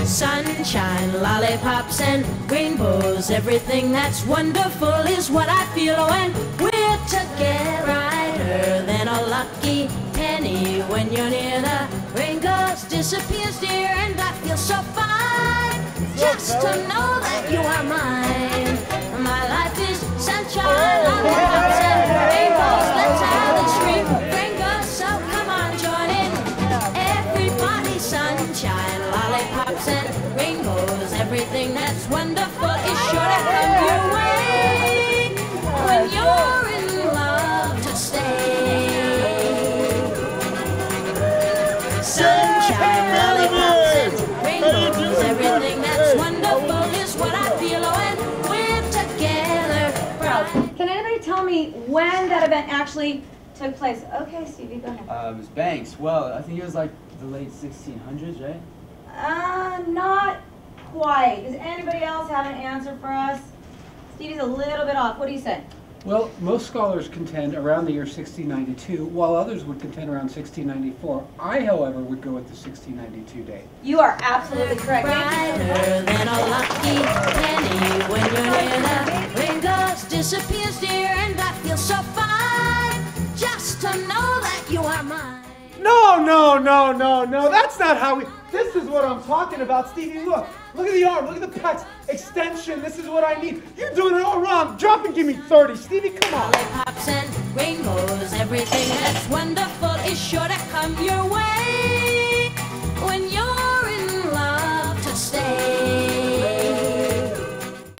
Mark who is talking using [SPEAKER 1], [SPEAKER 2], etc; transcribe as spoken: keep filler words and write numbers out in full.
[SPEAKER 1] Sunshine, lollipops, and rainbows. Everything that's wonderful is what I feel when we're together. Brighter than a lucky penny when you're near. The rain goes, disappears, dear, and I feel so fine just to know that you are mine. My life is sunshine, lollipops, and rainbows. Let's have the street rain goes, so come on, join in. Everybody, sunshine, lollipops, and rainbows. Everything that's wonderful is sure to come your way when you're in love to stay. Sunshine, lollipops, and rainbows. Everything that's wonderful is what I feel when we're together.
[SPEAKER 2] Can anybody tell me when that event actually took place? Okay, Stevie, go ahead.
[SPEAKER 3] Uh, it was Banks. Well, I think it was like the late sixteen hundreds, right?
[SPEAKER 2] Uh, not quite. Does anybody else have an answer for us? Stevie's a little bit off. What do you say?
[SPEAKER 4] Well, most scholars contend around the year sixteen ninety-two, while others would contend around sixteen ninety-four. I, however, would go with the sixteen ninety-two date.
[SPEAKER 2] You are absolutely correct.
[SPEAKER 1] Brighter than a lucky penny when you're near. The rain goes, disappears, dear, and I feel so fine just to know that you are mine.
[SPEAKER 5] No, no, no, no, no. That's not how we... This is what I'm talking about, Stevie. Look. Look at the arm. Look at the pecs. Extension. This is what I need. You're doing it all wrong. Drop and give me thirty. Stevie, come on.
[SPEAKER 1] Lollipops and rainbows. Everything that's wonderful is sure to come your way when you're in love to stay.